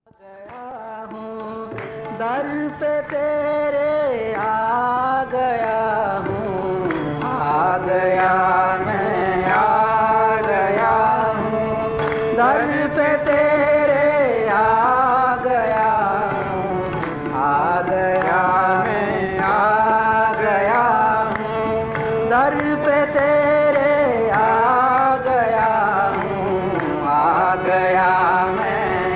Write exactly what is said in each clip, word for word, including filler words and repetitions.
गया हूँ दर पे तेरे, आ गया हूँ, आ गया मैं, आ गया हूँ दर पे तेरे, आ गया हूँ, आ गया मैं, आ गया हूँ दर पे तेरे, आ गया हूँ, आ गया मैं,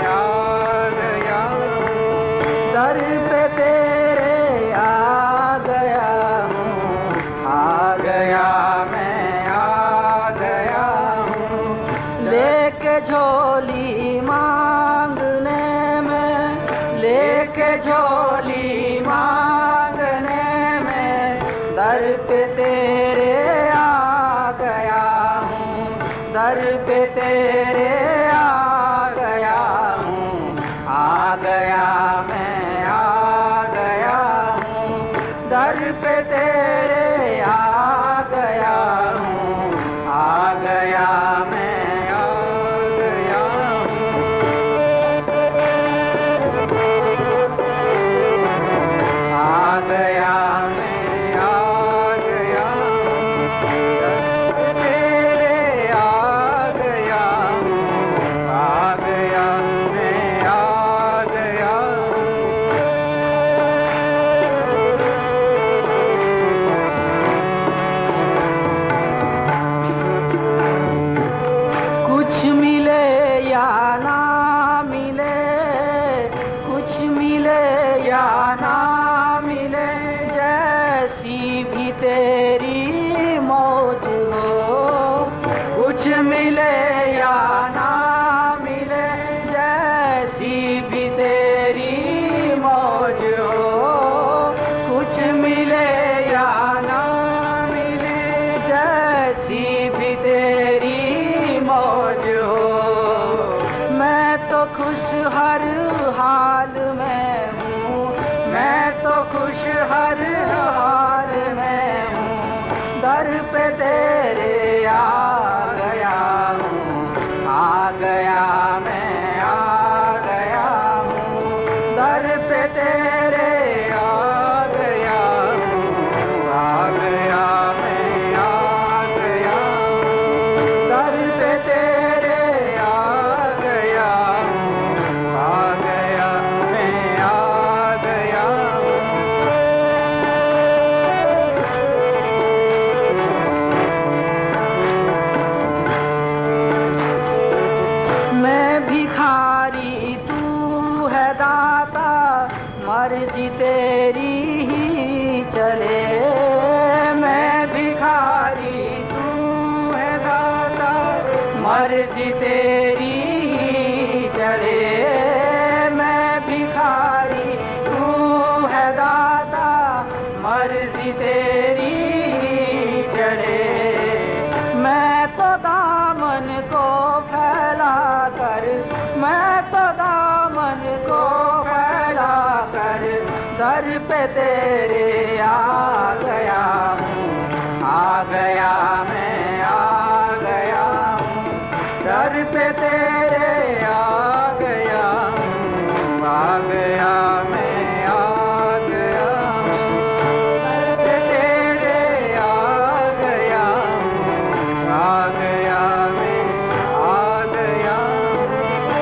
दर पे तेरे, आ गया हूँ, आ गया मैं, आ गया हूँ लेके झोली मांगने में, लेके झोली मांगने में, दर पे तेरे आ गया हूँ, दर पे तेरे आ गया हूँ, आ गया मैं, दर पे तेरे आ गया हूँ, आ गया मैं, आ गया हूँ, आ गया मैं, आ गया हूँ, दर पे तेरे आ गया हूँ, आ गया मैं, आ गया हूँ। कुछ मिले या ना मिले, कुछ मिले या ना मिले, जैसी भी तेरी मौज हो, कुछ मिले या ना मिले, जैसी भी तेरी मौज हो, कुछ मिले या ना मिले, जैसी भी तेरी मौज हो, मैं तो खुश हर हाल में हूँ, मैं तो खुश हर हाल में हूँ, दर पे तेरे आ गया हूँ, आ गया मैं, आ गया हूँ, दर पे तेरे आ गया हूँ, आ गया मैं, आ गया हूँ, दर पे तेरे आ गया हूँ, आ गया मैं, आ गया हूँ। मैं भिखारी तू है दाता, मर्जी तेरी ही चले, मैं भिखारी तू है दाता, मर्जी तेरी ही चले, मैं भिखारी तू है दाता, मर्जी तेरी ही चले, मैं तो दामन को फैला कर, मैं तो दामन को फैला कर, दर पे तेरे आ गया हूँ, आ गया मैं, आ गया हूँ, दर पे तेरे आ गया हूँ, आ गया मैं, आ गया हूँ, दर पे तेरे आ गया हूँ, आ गया मैं, आ गया हूँ।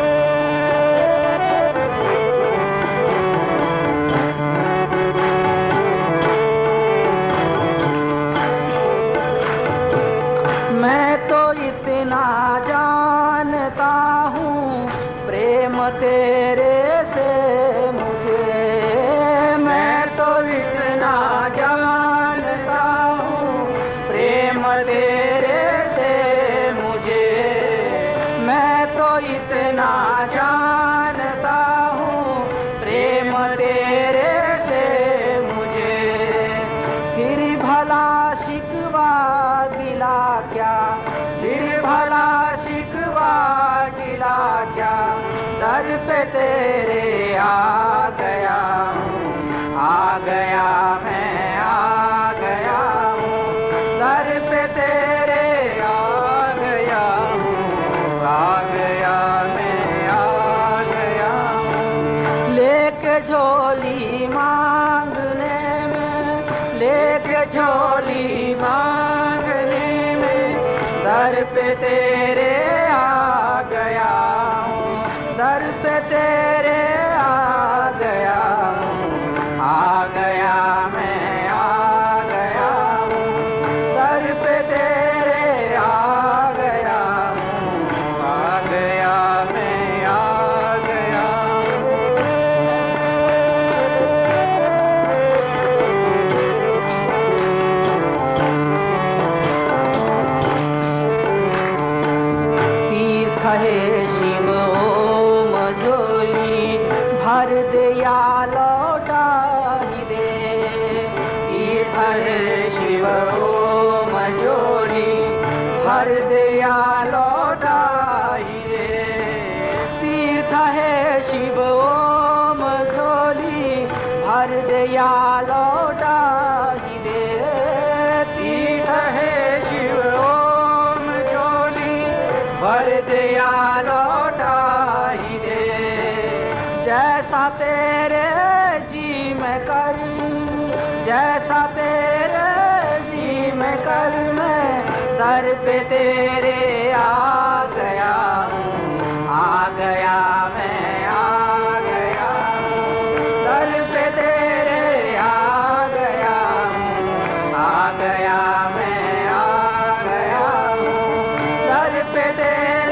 मैं तो इतना जानता हूँ प्रेम तेरे से मुझे, मैं तो इतना जानता हूँ प्रेम तेरे से मुझे, मैं तो इतना जानता हूँ प्रेम तेरे से मुझे, फिर भला शिकवा गिला क्या, फिर भला शिकवा गिला क्या, दर पे तेरे आ गया हूँ, आ गया मैं, आ गया हूँ, दर पे तेरे आ गया हूँ, आ गया मैं, आ गया हूँ। दर पे तेरे आ गया हूँ, दर पे तेरे आ गया हूँ, आ गया मैं आ गया हूँ, दर पे तेरे आ गया हूँ, आ गया मैं आ गया हूँ। तीर्थ है शिव ओम झोली भर दे या लौटा ही दे, तीर्थ है शिव ओम झोली भर दे या लौटा ही दे, तीर्थ है शिव ओम झोली भर दे या लौटा ही दे, तीर्थ है शिव ओम झोली भर दे या लौटा ही दे। जैसा तेरे जी में कर, जैसा तेरे जी में कर, मैं दर पे तेरे आ गया हूँ, आ गया मैं आ गया हूँ, दर पे तेरे आ गया हूँ, आ गया मैं आ गया हूँ, दर पे तेरे